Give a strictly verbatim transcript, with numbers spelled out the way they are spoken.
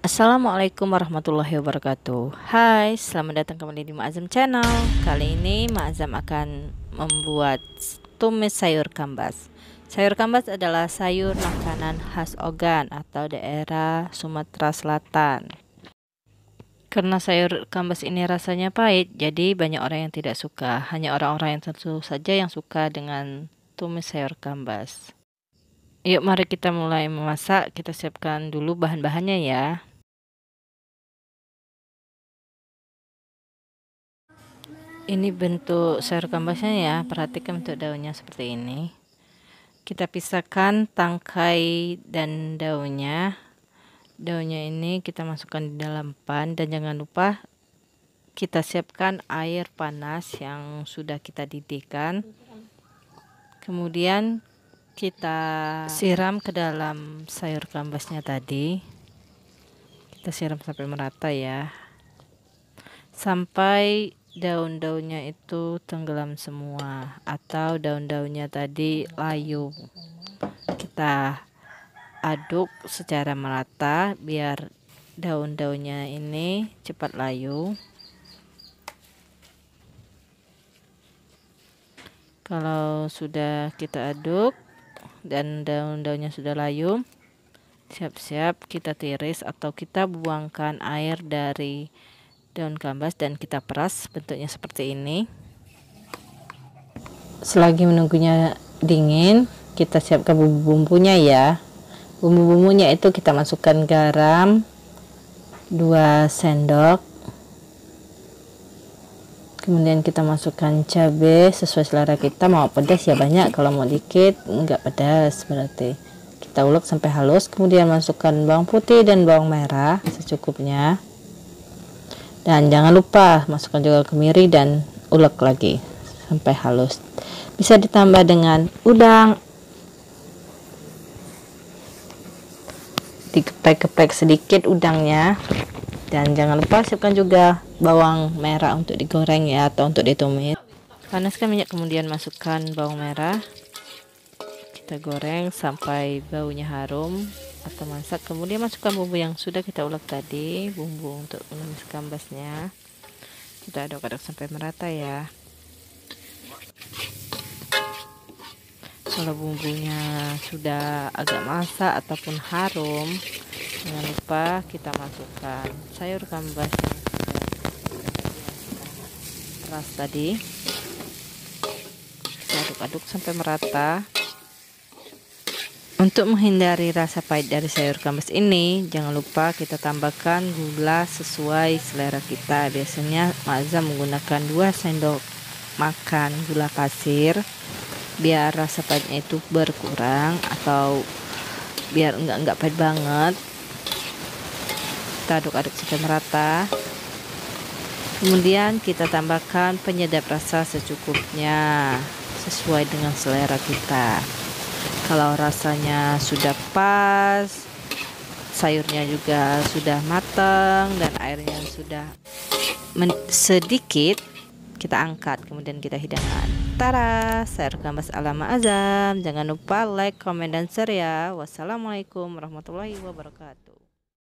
Assalamualaikum warahmatullahi wabarakatuh. Hai, selamat datang kembali di Ma'azam Channel. Kali ini Ma'azam akan membuat tumis sayur kambas. Sayur kambas adalah sayur makanan khas Ogan atau daerah Sumatera Selatan. Karena sayur kambas ini rasanya pahit, jadi banyak orang yang tidak suka. Hanya orang-orang yang tentu saja yang suka dengan tumis sayur kambas. Yuk mari kita mulai memasak. Kita siapkan dulu bahan-bahannya ya. Ini bentuk sayur kambasnya ya, perhatikan bentuk daunnya seperti ini. Kita pisahkan tangkai dan daunnya. Daunnya ini kita masukkan di dalam pan, dan jangan lupa kita siapkan air panas yang sudah kita didihkan. Kemudian kita siram ke dalam sayur kambasnya tadi. Kita siram sampai merata ya, sampai daun-daunnya itu tenggelam semua atau daun-daunnya tadi layu. Kita aduk secara merata biar daun-daunnya ini cepat layu. Kalau sudah kita aduk dan daun-daunnya sudah layu, siap-siap kita tiris atau kita buangkan air dari daun kambas dan kita peras bentuknya seperti ini. Selagi menunggunya dingin, kita siapkan bumbu-bumbunya ya. Bumbu-bumbunya itu kita masukkan garam dua sendok, kemudian kita masukkan cabai sesuai selera kita, mau pedas ya banyak, kalau mau dikit enggak pedas berarti. Kita ulek sampai halus, kemudian masukkan bawang putih dan bawang merah secukupnya. Dan jangan lupa masukkan juga kemiri dan ulek lagi sampai halus. Bisa ditambah dengan udang. Digeprek-geprek sedikit udangnya. Dan jangan lupa siapkan juga bawang merah untuk digoreng ya, atau untuk ditumis. Panaskan minyak, kemudian masukkan bawang merah. Kita goreng sampai baunya harum atau masak. Kemudian masukkan bumbu yang sudah kita ulek tadi, bumbu untuk menumis kambasnya. Kita aduk-aduk sampai merata ya. Kalau bumbunya sudah agak masak ataupun harum, jangan lupa kita masukkan sayur kambas yang sudah keras tadi. Kita aduk-aduk sampai merata. Untuk menghindari rasa pahit dari sayur kambas ini, jangan lupa kita tambahkan gula sesuai selera kita. Biasanya Ma'azam menggunakan dua sendok makan gula pasir biar rasa pahitnya itu berkurang atau biar enggak enggak pahit banget. Kita aduk-aduk sampai merata. Kemudian kita tambahkan penyedap rasa secukupnya sesuai dengan selera kita. Kalau rasanya sudah pas, sayurnya juga sudah matang dan airnya sudah sedikit, kita angkat kemudian kita hidangkan. Tara, sayur kambas ala Ma'azam. Jangan lupa like, comment, dan share ya. Wassalamualaikum warahmatullahi wabarakatuh.